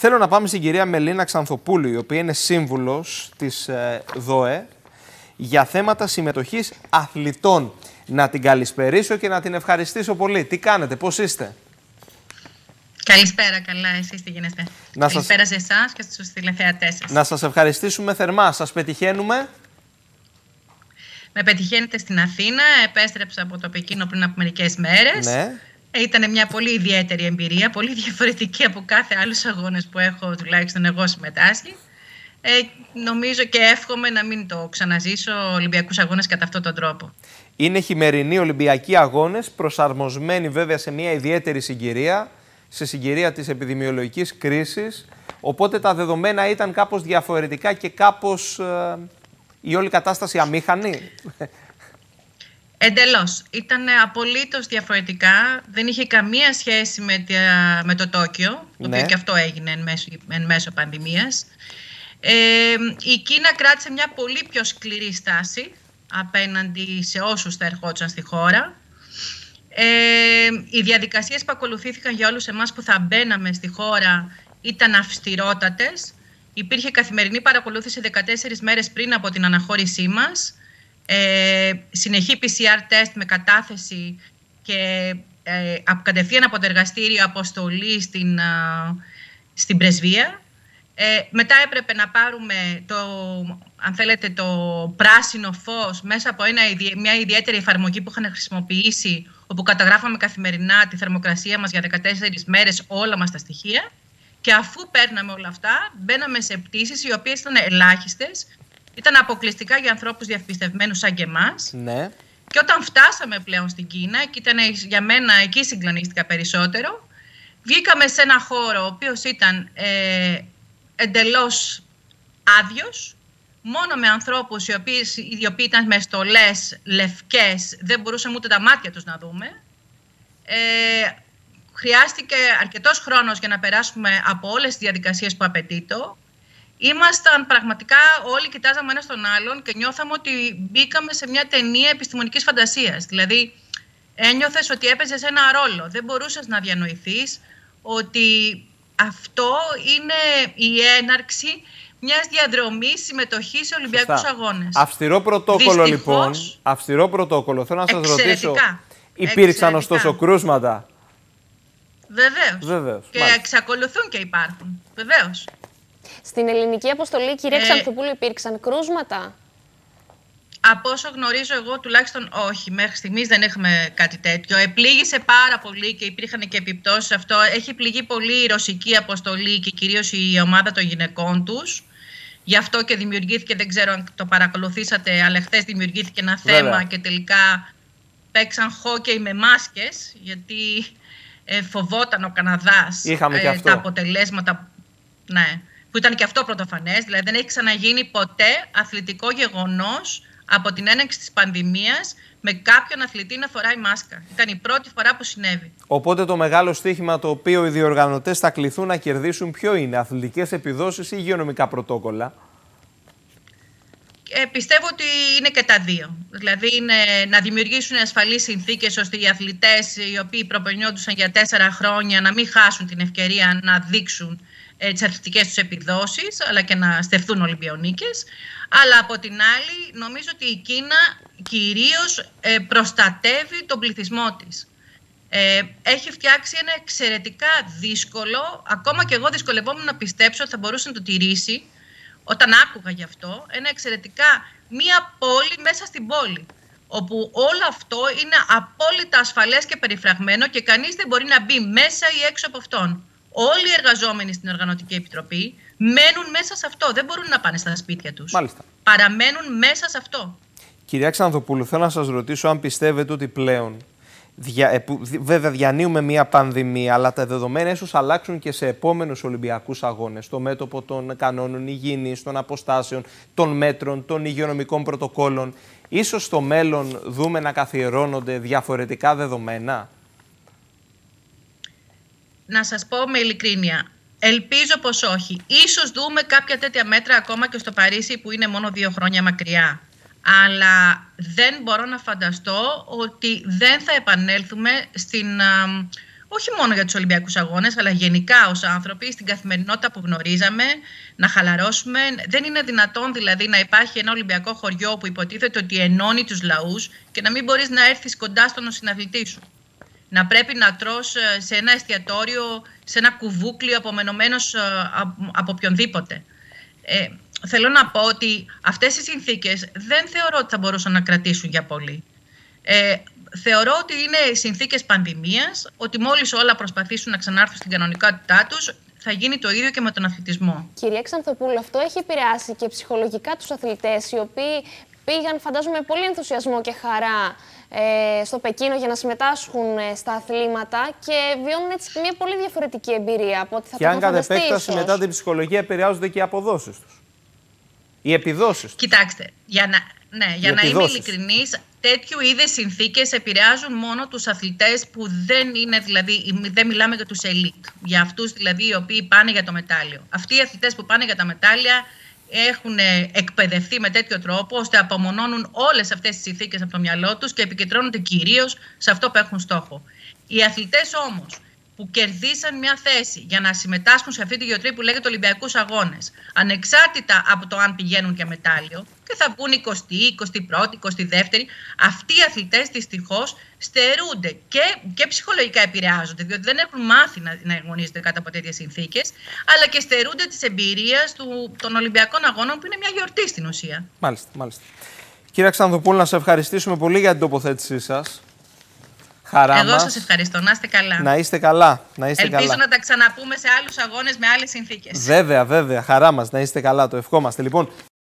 Θέλω να πάμε στην κυρία Μελίνα Ξανθοπούλου, η οποία είναι σύμβουλος της ΔΟΕ για θέματα συμμετοχής αθλητών. Να την καλησπερίσω και να την ευχαριστήσω πολύ. Τι κάνετε, πώς είστε? Καλησπέρα, καλά, εσείς τι γίνεστε? Καλησπέρα σε εσάς και στους τηλεθεατές σας. Να σας ευχαριστήσουμε θερμά. Σας πετυχαίνουμε? Με πετυχαίνετε στην Αθήνα, επέστρεψα από το Πεκίνο πριν από μερικές μέρες. Ναι. Ήταν μια πολύ ιδιαίτερη εμπειρία, πολύ διαφορετική από κάθε άλλους αγώνες που έχω τουλάχιστον εγώ συμμετάσχει. Νομίζω και εύχομαι να μην το ξαναζήσω Ολυμπιακούς αγώνες κατά αυτόν τον τρόπο. Είναι χειμερινοί Ολυμπιακοί αγώνες, προσαρμοσμένοι βέβαια σε μια ιδιαίτερη συγκυρία, σε συγκυρία της επιδημιολογικής κρίσης, οπότε τα δεδομένα ήταν κάπως διαφορετικά και κάπως η όλη κατάσταση αμήχανη. Εντελώς. Ήταν απολύτως διαφορετικά. Δεν είχε καμία σχέση με το Τόκιο, το οποίο και αυτό έγινε εν μέσω πανδημίας. Η Κίνα κράτησε μια πολύ πιο σκληρή στάση απέναντι σε όσους θα ερχόντουσαν στη χώρα. Οι διαδικασίες που ακολουθήθηκαν για όλους εμάς που θα μπαίναμε στη χώρα ήταν αυστηρότατες. Υπήρχε καθημερινή παρακολούθηση 14 μέρες πριν από την αναχώρησή μας. Συνεχή PCR τεστ με κατάθεση και κατευθείαν από το εργαστήριο αποστολή στην πρεσβεία. Μετά έπρεπε να πάρουμε αν θέλετε, το πράσινο φως μέσα από μια ιδιαίτερη εφαρμογή που είχαν χρησιμοποιήσει, όπου καταγράφαμε καθημερινά τη θερμοκρασία μας για 14 μέρες, όλα μας τα στοιχεία. Και αφού παίρναμε όλα αυτά, μπαίναμε σε πτήσεις οι οποίες ήταν ελάχιστες, ήταν αποκλειστικά για ανθρώπους διαπιστευμένους σαν και εμάς. Ναι. Και όταν φτάσαμε πλέον στην Κίνα, και ήταν για μένα, εκεί συγκλονίστηκα περισσότερο, βγήκαμε σε ένα χώρο ο οποίος ήταν εντελώς άδειος, μόνο με ανθρώπους οι οποίοι ήταν με στολές λευκές, δεν μπορούσαμε ούτε τα μάτια τους να δούμε. Χρειάστηκε αρκετός χρόνος για να περάσουμε από όλες τις διαδικασίες που απαιτείται. Ήμασταν πραγματικά, όλοι κοιτάζαμε ένα τον άλλον και νιώθαμε ότι μπήκαμε σε μια ταινία επιστημονικής φαντασίας. Δηλαδή, ένιωθες ότι έπαιζες ένα ρόλο. Δεν μπορούσες να διανοηθείς ότι αυτό είναι η έναρξη μιας διαδρομής συμμετοχής σε Ολυμπιακούς αγώνες. Αυστηρό πρωτόκολλο, λοιπόν. Αυστηρό πρωτόκολλο. Θέλω να σας ρωτήσω, υπήρξαν ωστόσο κρούσματα? Βεβαίως. Και εξακολουθούν και υπάρχουν. Βεβαίως. Στην ελληνική αποστολή, κυρία Ξανθοπούλου, υπήρξαν κρούσματα? Από όσο γνωρίζω εγώ, τουλάχιστον όχι. Μέχρι στιγμής δεν έχουμε κάτι τέτοιο. Επλήγησε πάρα πολύ και υπήρχαν και επιπτώσεις αυτό. Έχει πληγεί πολύ η ρωσική αποστολή και κυρίως η ομάδα των γυναικών τους. Γι' αυτό και δημιουργήθηκε, δεν ξέρω αν το παρακολουθήσατε, αλλά χθες δημιουργήθηκε ένα θέμα και τελικά παίξαν χόκεϊ με μάσκες, γιατί φοβόταν ο Καναδάς τα αποτελέσματα. Ναι. Που ήταν και αυτό πρωτοφανές, δηλαδή δεν έχει ξαναγίνει ποτέ αθλητικό γεγονός από την έναρξη της πανδημίας με κάποιον αθλητή να φοράει μάσκα. Ήταν η πρώτη φορά που συνέβη. Οπότε το μεγάλο στοίχημα το οποίο οι διοργανωτές θα κληθούν να κερδίσουν ποιο είναι, αθλητικές επιδόσεις ή υγειονομικά πρωτόκολλα? Πιστεύω ότι είναι και τα δύο. Δηλαδή είναι να δημιουργήσουν ασφαλείς συνθήκες ώστε οι αθλητές οι οποίοι προπονιόντουσαν για 4 χρόνια να μην χάσουν την ευκαιρία να δείξουν τις αθλητικές τους επιδόσεις, αλλά και να στεφθούν Ολυμπιονίκες. Αλλά από την άλλη, νομίζω ότι η Κίνα κυρίως προστατεύει τον πληθυσμό της. Έχει φτιάξει ένα εξαιρετικά δύσκολο, ακόμα και εγώ δυσκολευόμουν να πιστέψω ότι θα μπορούσε να το τηρήσει, όταν άκουγα γι' αυτό, μία πόλη μέσα στην πόλη, όπου όλο αυτό είναι απόλυτα ασφαλές και περιφραγμένο και κανείς δεν μπορεί να μπει μέσα ή έξω από αυτόν. Όλοι οι εργαζόμενοι στην Οργανωτική Επιτροπή μένουν μέσα σε αυτό. Δεν μπορούν να πάνε στα σπίτια τους. Μάλιστα. Παραμένουν μέσα σε αυτό. Κυρία Ξανθοπούλου, θέλω να σας ρωτήσω αν πιστεύετε ότι πλέον, βέβαια διανύουμε μια πανδημία, αλλά τα δεδομένα ίσως αλλάξουν και σε επόμενους Ολυμπιακούς αγώνες, στο μέτωπο των κανόνων υγιεινής, των αποστάσεων, των μέτρων, των υγειονομικών πρωτοκόλων. Ίσως στο μέλλον δούμε να καθιερώνονται διαφορετικά δεδομένα. Να σας πω με ειλικρίνεια, ελπίζω πως όχι. Ίσως δούμε κάποια τέτοια μέτρα ακόμα και στο Παρίσι που είναι μόνο 2 χρόνια μακριά. Αλλά δεν μπορώ να φανταστώ ότι δεν θα επανέλθουμε στην όχι μόνο για τους Ολυμπιακούς Αγώνες, αλλά γενικά ως άνθρωποι στην καθημερινότητα που γνωρίζαμε, να χαλαρώσουμε. Δεν είναι δυνατόν δηλαδή να υπάρχει ένα Ολυμπιακό χωριό που υποτίθεται ότι ενώνει τους λαούς και να μην μπορείς να έρθεις κοντά στον συναθλητή σου. Να πρέπει να τρως σε ένα εστιατόριο, σε ένα κουβούκλιο απομενωμένος από οποιονδήποτε. Θέλω να πω ότι αυτές οι συνθήκες δεν θεωρώ ότι θα μπορούσαν να κρατήσουν για πολύ. Θεωρώ ότι είναι συνθήκες πανδημίας, ότι μόλις όλα προσπαθήσουν να ξανάρθουν στην κανονικότητά τους, θα γίνει το ίδιο και με τον αθλητισμό. Κυρία Ξανθοπούλου, αυτό έχει επηρεάσει και ψυχολογικά τους αθλητές, οι οποίοι πήγαν, φαντάζομαι, με πολύ ενθουσιασμό και χαρά στο Πεκίνο για να συμμετάσχουν στα αθλήματα και βιώνουν έτσι μια πολύ διαφορετική εμπειρία από ό,τι θα το είχαν φανταστεί. Και αν κατ' επέκταση μετά την ψυχολογία επηρεάζονται και οι αποδόσεις τους. Οι επιδόσεις τους. Κοιτάξτε, για να είμαι ειλικρινής, τέτοιου είδες συνθήκες επηρεάζουν μόνο τους αθλητές που δεν είναι, δηλαδή, δεν μιλάμε για τους ελίτ. Για αυτούς δηλαδή οι οποίοι πάνε για το μετάλλιο. Αυτοί οι αθλητές που πάνε για τα μετάλλια έχουν εκπαιδευτεί με τέτοιο τρόπο ώστε απομονώνουν όλες αυτές τις συνθήκες από το μυαλό τους και επικεντρώνονται κυρίως σε αυτό που έχουν στόχο. Οι αθλητές όμως που κερδίσαν μια θέση για να συμμετάσχουν σε αυτή τη γιοτρή που λέγεται Ολυμπιακούς Αγώνες, ανεξάρτητα από το αν πηγαίνουν για μετάλλιο, και θα βγουν 20η, 21η, 22η, αυτοί οι αθλητές δυστυχώς στερούνται και ψυχολογικά επηρεάζονται, διότι δεν έχουν μάθει να αγωνίζονται κάτω από τέτοιες συνθήκες, αλλά και στερούνται της εμπειρίας των Ολυμπιακών Αγώνων, που είναι μια γιορτή στην ουσία. Μάλιστα, μάλιστα. Κύριε Ξανθοπούλου, να σε ευχαριστήσουμε πολύ για την τοποθέτησή σας. Χαρά Εγώ μας. σας ευχαριστώ. Να είστε καλά. Να είστε καλά. Ελπίζω να τα ξαναπούμε σε άλλους αγώνες με άλλες συνθήκες. Βέβαια, βέβαια. Χαρά μας. Να είστε καλά. Το ευχόμαστε. Λοιπόν.